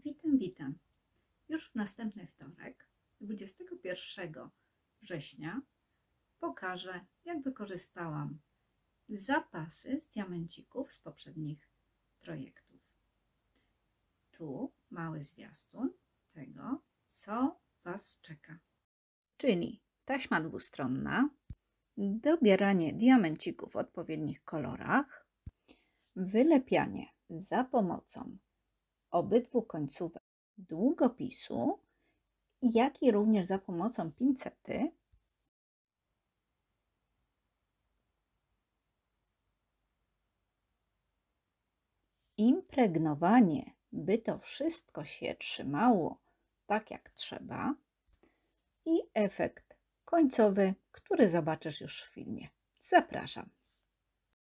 Witam. Już w następny wtorek, 21 września, pokażę, jak wykorzystałam zapasy z diamencików z poprzednich projektów. Tu mały zwiastun tego, co Was czeka. Czyli taśma dwustronna, dobieranie diamencików w odpowiednich kolorach, wylepianie za pomocą obydwu końcówek długopisu, jak i również za pomocą pincety, impregnowanie, by to wszystko się trzymało tak jak trzeba, i efekt końcowy, który zobaczysz już w filmie. Zapraszam.